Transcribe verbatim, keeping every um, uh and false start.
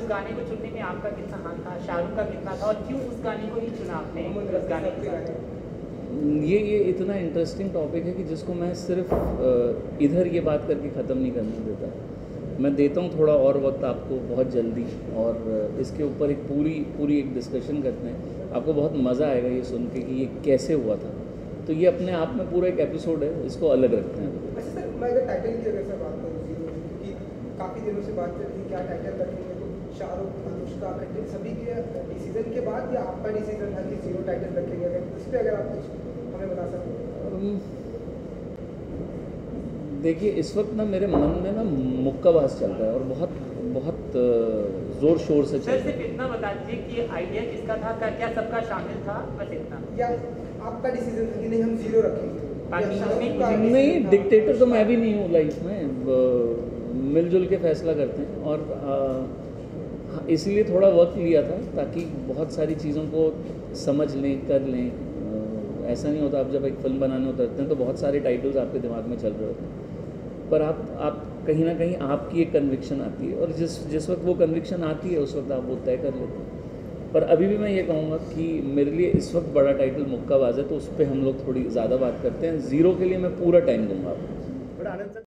गाने को चुनने में आपका कितना हाथ था, शाहरुख का कितना था, और क्यों उस गाने को ही चुना आपने उस गाने के साथ? ये ये इतना इंटरेस्टिंग टॉपिक है कि जिसको मैं सिर्फ इधर ये बात करके ख़त्म नहीं करने देता। मैं देता हूँ थोड़ा और वक्त आपको बहुत जल्दी, और इसके ऊपर एक पूरी पूरी एक डिस्कशन करते हैं। आपको बहुत मज़ा आएगा ये सुन के कि ये कैसे हुआ था। तो ये अपने आप में पूरा एक एपिसोड है, इसको अलग रखते हैं। अच्छा सर, मैं अगर टाइटल की अगर सर बात करूँ, क्योंकि काफ़ी दिनों से बात चल रही है क्या टाइटल रखेंगे, तो शाहरुख, अनुष्का, कंटेन सभी के डिसीजन के बाद या आपका डिसीजन था कि जीरो टाइटल रखेंगे? अगर इस पर अगर आप कुछ हमें बता सकते हैं। देखिए, इस वक्त ना मेरे मन में ना मुक्काबाज चल रहा है और बहुत बहुत ज़ोर शोर से चल रहा है। सिर्फ इतना बता दीजिए कि आइडिया किसका था, क्या सबका शामिल था, बस इतना। या आपका डिसीजन था कि नहीं हम जीरो रखेंगे? नहीं, डिक्टेटर तो मैं भी नहीं हूँ लाइफ में, मिलजुल के फैसला करते हैं। और इसीलिए थोड़ा वक्त लिया था ताकि बहुत सारी चीज़ों को समझ लें, कर लें। ऐसा नहीं होता, आप जब एक फिल्म बनाने उतरते हैं तो बहुत सारे टाइटल्स आपके दिमाग में चल रहे होते हैं, पर आप आप कहीं ना कहीं आपकी एक कन्विक्शन आती है, और जिस जिस वक्त वो कन्विक्शन आती है उस वक्त आप वो तय कर लेते हैं। पर अभी भी मैं ये कहूँगा कि मेरे लिए इस वक्त बड़ा टाइटल मुक्काबाज है, तो उस पर हम लोग थोड़ी ज़्यादा बात करते हैं। ज़ीरो के लिए मैं पूरा टाइम दूँगा आपको।